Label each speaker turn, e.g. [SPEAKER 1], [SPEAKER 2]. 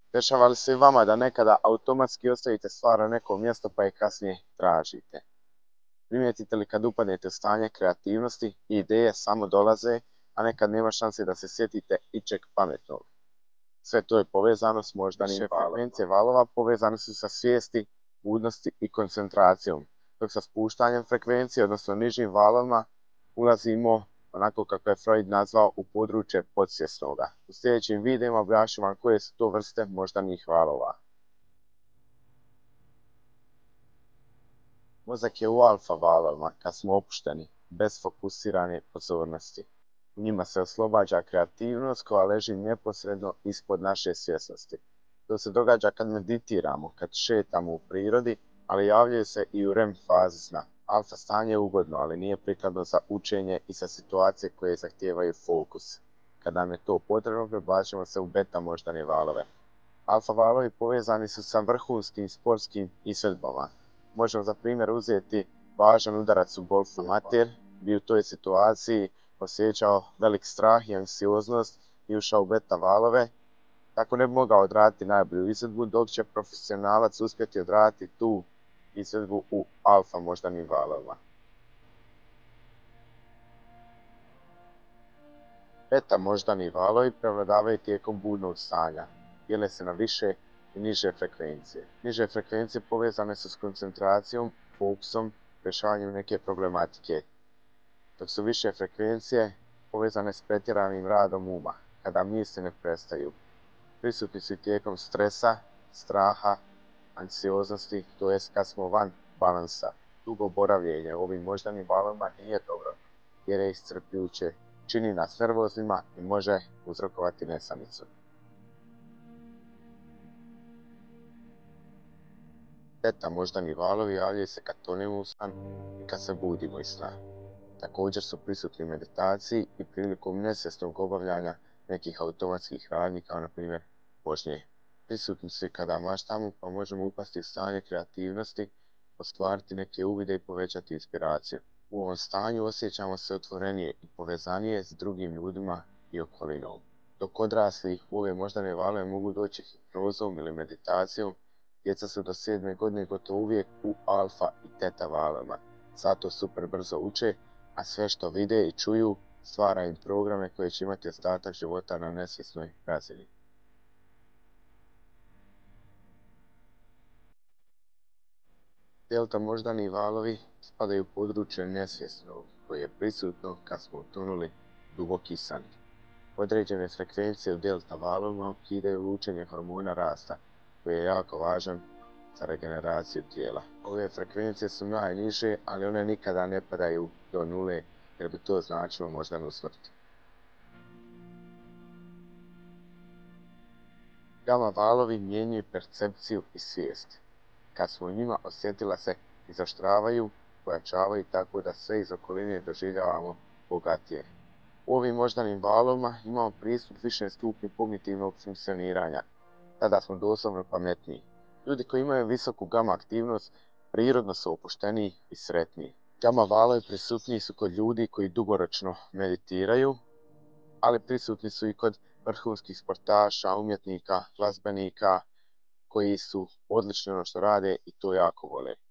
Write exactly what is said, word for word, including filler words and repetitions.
[SPEAKER 1] Dešava li se i vama da nekada automatski ostavite stvar na neko mjesto pa je kasnije tražite? Primijetite li kad upadnete u stanje kreativnosti i ideje samo dolaze, a nekad nema šanse da se sjetite ičeg pametnog? Sve to je povezano s moždanim valom. Frekvencije valova povezane su sa svijesti, budnosti i koncentracijom, dok sa spuštanjem frekvencije, odnosno nižim valovima, ulazimo, onako kako je Freud nazvao, u područje podsvjesnoga. U sljedećim videima objašnjam vam koje su to vrste moždanih valova. Mozak je u alfa valovima kad smo opušteni, bez fokusirane pozornosti. U njima se oslobađa kreativnost koja leži neposredno ispod naše svjesnosti. To se događa kad meditiramo, kad šetamo u prirodi, ali javljaju se i u R E M fazi sna. Alfa stanje je ugodno, ali nije prikladno za učenje i za situacije koje zahtijevaju fokus. Kad nam je to potrebno, prebacimo se u beta moždane valove. Alfa valovi povezani su sa vrhunskim sportskim izvedbama. Možemo za primjer uzeti važan udarac u golfu. Amater bi u toj situaciji osjećao velik strah i anksioznost i ušao u beta valove, tako ne bi mogao odraditi najbolju izvedbu, dok će profesionalac uspjeti odraditi tu izvedbu u alfa moždanim valovima. Beta moždani valovi prevladavaju tijekom budnog stanja. Dijele se na više i niže frekvencije. Niže frekvencije povezane su s koncentracijom, fokusom, rješavanjem neke problematike, dok su više frekvencije povezane s pretjeranim radom uma, kada misli ne prestaju. Prisutni su tijekom stresa, straha, anksioznosti, to jest kad smo van balansa. Dugo boravljenje u ovim moždanim valovima nije dobro, jer je iscrpljujuće, čini nas nervoznima i može uzrokovati nesanicu. Beta moždani valovi javljaju se kad tonemo u san i kad se budimo iz sna. Također su prisutni u meditaciji i prilikom nesvjesnog obavljanja nekih automatskih radnji, kao na primjer vožnje. Prisutni su i kada maštamo, pa možemo upasti u stanje kreativnosti, ostvariti neke uvide i povećati inspiraciju. U ovom stanju osjećamo se otvorenije i povezanije s drugim ljudima i okolinom. Dok odrasli u ove moždane valove mogu doći hipnozom ili meditacijom, djeca su do sedme godine gotovo uvijek u alfa i teta valovima. Zato super brzo uče, a sve što vide i čuju stvara im programe koje će imati ostatak života na nesvjesnoj razini. Delta moždani valovi spadaju u područje nesvjesnog, koje je prisutno kad smo utonuli duboki san. Određene frekvencije u delta valovima ukidaju lučenje hormona rasta, koji je jako važan za regeneraciju tijela. Ove frekvencije su najniže, ali one nikada ne padaju do nule, jer bi to značilo moždanu smrt. Gama valovi mijenjaju percepciju i svijest. Kad smo u njima, osjetila se izoštravaju, pojačavaju tako da sve iz okoline doživljavamo bogatije. U ovim moždanim valovima imamo pristup višem stupnju kognitivnog funkcioniranja. Tada smo doslovno pametniji. Ljudi koji imaju visoku gama aktivnost prirodno su opušteniji i sretniji. Gama valovi prisutniji su kod ljudi koji dugoročno meditiraju, ali prisutni su i kod vrhunskih sportaša, umjetnika, glazbenika, koji su odlični ono što rade i to jako vole.